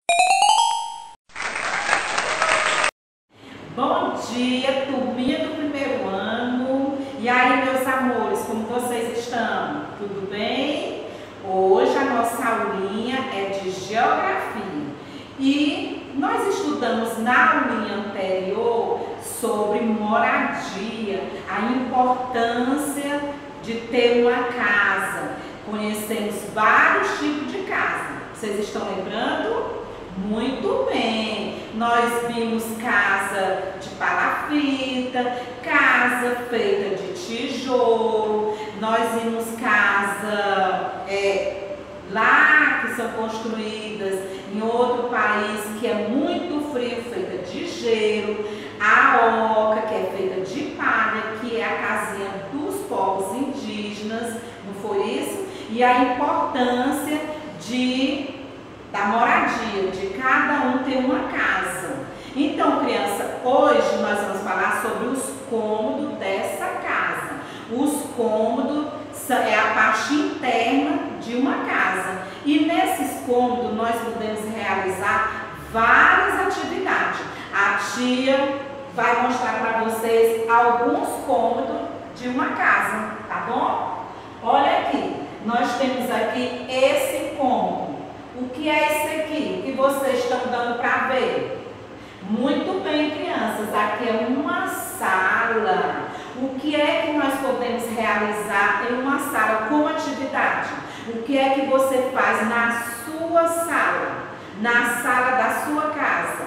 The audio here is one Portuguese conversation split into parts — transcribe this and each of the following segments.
Bom dia, turminha do primeiro ano. E aí, meus amores, como vocês estão? Tudo bem? Hoje a nossa aulinha é de geografia. E nós estudamos na aulinha anterior sobre moradia, a importância de ter uma casa. Conhecemos vários tipos de casa. Vocês estão lembrando? Muito bem! Nós vimos casa de palafita, casa feita de tijolo, nós vimos casa lá que são construídas em outro país que é muito frio, feita de gelo, a oca que é feita de palha, que é a casinha dos povos indígenas, não foi isso? E a importância da moradia, de cada um ter uma casa. Então, criança, hoje nós vamos falar sobre os cômodos dessa casa. Os cômodos é a parte interna de uma casa. E nesses cômodos nós podemos realizar várias atividades. A tia vai mostrar para vocês alguns cômodos de uma casa, tá bom? Olha aqui, nós temos aqui esse cômodo. O que é esse aqui? O que vocês estão dando para ver? Muito bem, crianças, aqui é uma sala. O que é que nós podemos realizar em uma sala como atividade? O que é que você faz na sua sala? Na sala da sua casa?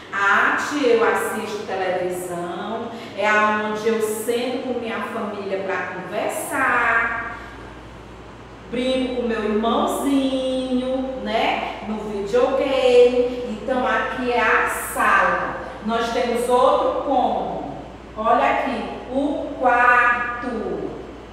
Eu assisto televisão, é onde eu sento com minha família para conversar, brinco com meu irmãozinho, né? No videogame. Então aqui é a sala. Nós temos outro cômodo. Olha aqui, o quarto.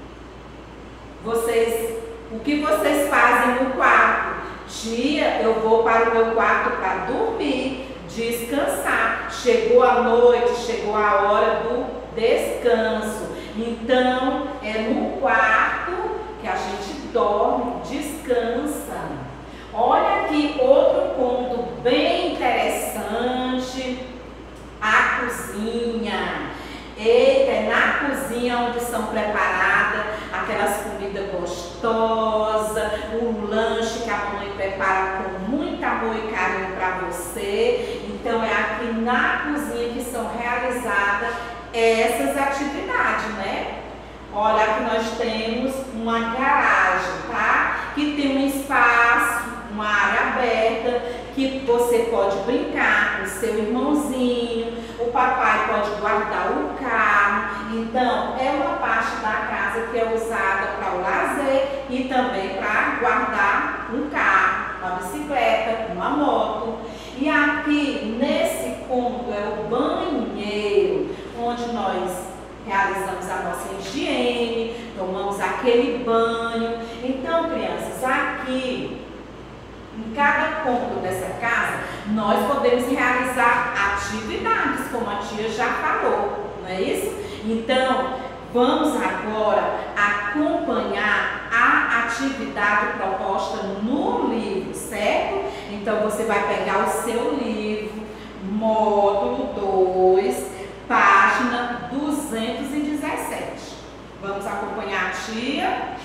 O que vocês fazem no quarto? Tia, eu vou para o meu quarto para dormir, descansar. Chegou a noite, chegou a hora do descanso. Então é no quarto que a gente dorme, descansa. Olha aqui outro ponto bem interessante, a cozinha. Eita, é na cozinha onde são preparadas aquelas comidas gostosas, o lanche que a mamãe prepara com muito amor e carinho para você. Então é aqui na cozinha que são realizadas essas atividades, né? Olha, aqui nós temos uma garagem, tá? Que tem um espaço, uma área aberta, que você pode brincar com o seu irmãozinho, o papai pode guardar o carro. Então, é uma parte da casa que é usada para o lazer e também para guardar um carro, uma bicicleta, uma moto. E aqui, nesse cômodo, é o banheiro, onde nós realizamos a nossa higiene, tomamos aquele banho. Então, crianças, aqui, em cada cômodo dessa casa, nós podemos realizar atividades, como a tia já falou, não é isso? Então, vamos agora acompanhar a atividade proposta no livro, certo? Então, você vai pegar o seu livro, módulo 2, página 217. Vamos acompanhar a tia.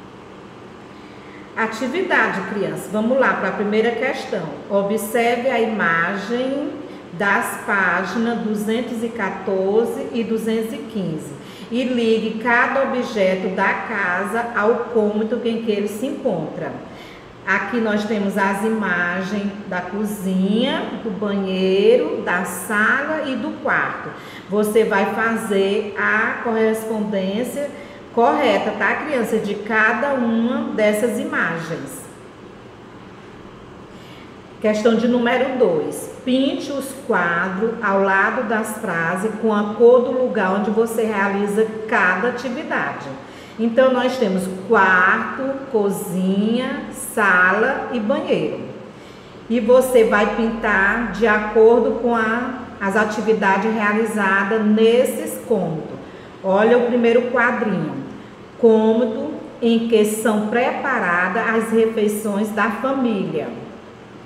Atividade, criança. Vamos lá para a primeira questão. Observe a imagem das páginas 214 e 215 e ligue cada objeto da casa ao cômodo em que ele se encontra. Aqui nós temos as imagens da cozinha, do banheiro, da sala e do quarto. Você vai fazer a correspondência correta, tá, criança? De cada uma dessas imagens. Questão de número 2. Pinte os quadros ao lado das frases com a cor do lugar onde você realiza cada atividade. Então, nós temos quarto, cozinha, sala e banheiro. E você vai pintar de acordo com as atividades realizadas nesses cômodos. Olha o primeiro quadrinho. Cômodo em que são preparadas as refeições da família.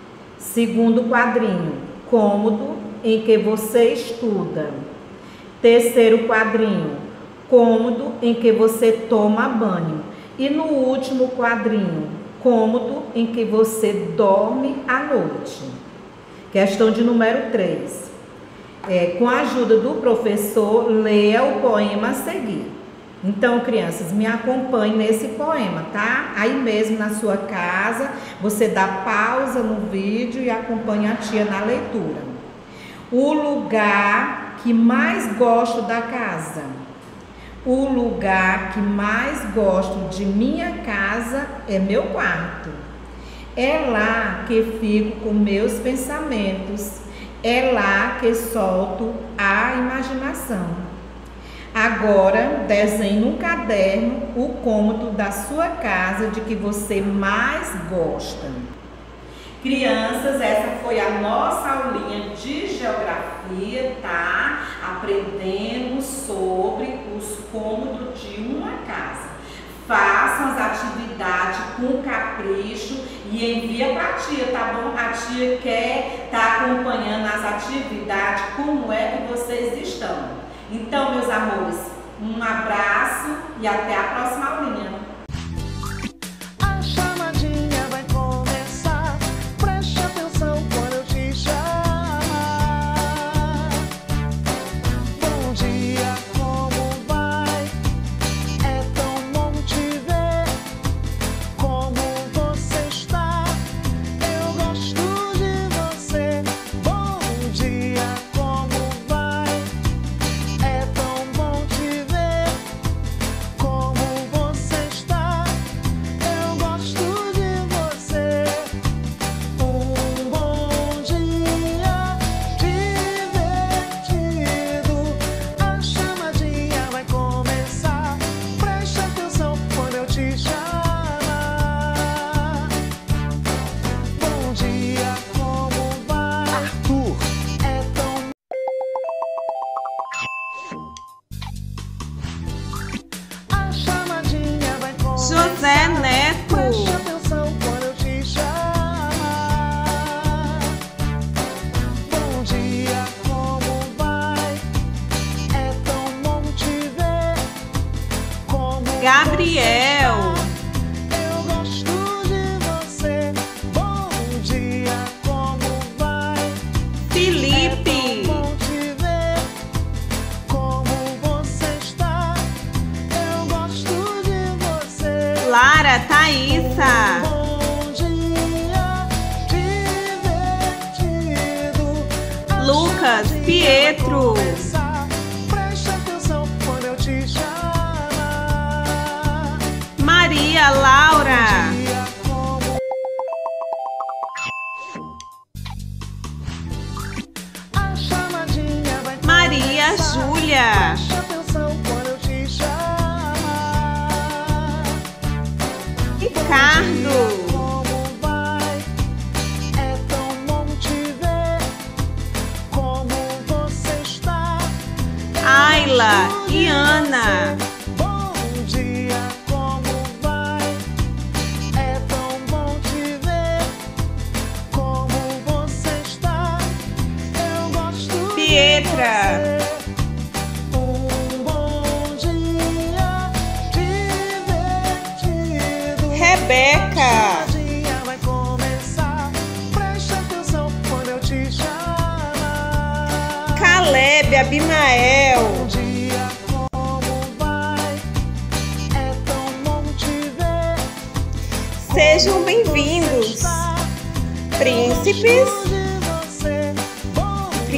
Segundo quadrinho, cômodo em que você estuda. Terceiro quadrinho, cômodo em que você toma banho. E no último quadrinho, cômodo em que você dorme à noite. Questão de número 3. Com a ajuda do professor, leia o poema a seguir. Então, crianças, me acompanhem nesse poema, tá? Aí mesmo na sua casa, você dá pausa no vídeo e acompanha a tia na leitura. O lugar que mais gosto da casa. O lugar que mais gosto de minha casa é meu quarto. É lá que fico com meus pensamentos. É lá que solto a imaginação. Agora, desenhe no caderno o cômodo da sua casa de que você mais gosta. Crianças, essa foi a nossa aulinha de geografia, tá? Aprendemos sobre os cômodos de uma casa. Façam as atividades com capricho e envia para a tia, tá bom? A tia quer estar acompanhando as atividades, como é que vocês estão. Então, meus amores, um abraço e até a próxima aulinha. A chamadinha vai começar, preste atenção quando eu te chamar. Bom dia, como vai? É tão bom te ver. Como você está? Eu gosto de você. Bom dia, como vai? É tão bom te ver. Como você está? Eu gosto de você. Um bom dia divertido. A chamadinha vai começar. Preste atenção quando eu te chamar. Bom dia, como vai? Arthur. É tão A chamadinha vai começar. José Neto. Preste atenção quando eu te chamar. Bom dia, como vai? É tão bom te ver. Como Gabriel. eu gosto de você. Bom dia, como vai? Felipe. Bom te ver. Como você está? Eu gosto de você. Lara Thaísa. Bom dia divertido. A Lucas chamadinha Pietro. vai começar. Preste atenção quando eu te chamar. Maria Laura. Dia como a chamadinha vai Maria começar. Júlia. Preste atenção quando eu te chamar. Ricardo. Como vai? É tão bom te ver. Como você está? Ayla e Ana. Bom dia, como vai? É tão bom te ver. Como você está? Eu gosto Pietra. de você. Um bom dia divertido. Rebeca. A chamadinha vai começar. Preste atenção quando eu te chamar. Caleb Abimael. Bom dia, como vai? É tão bom te ver. Sejam bem-vindos, príncipes,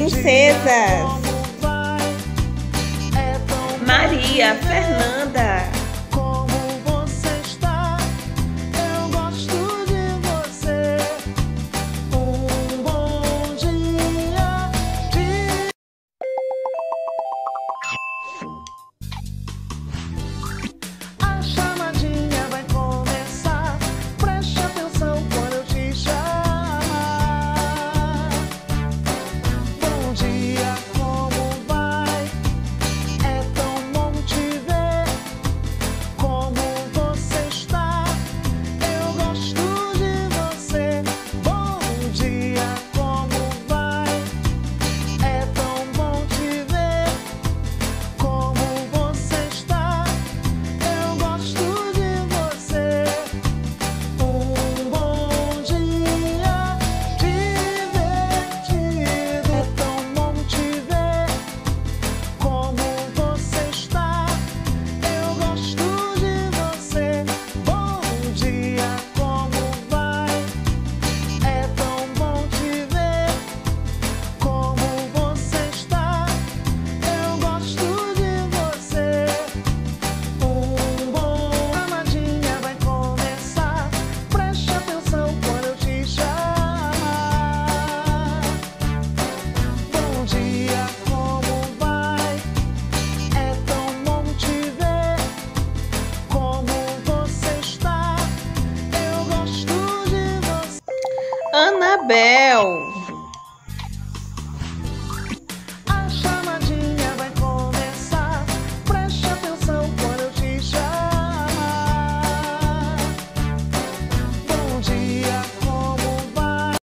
princesas. Maria Fernanda.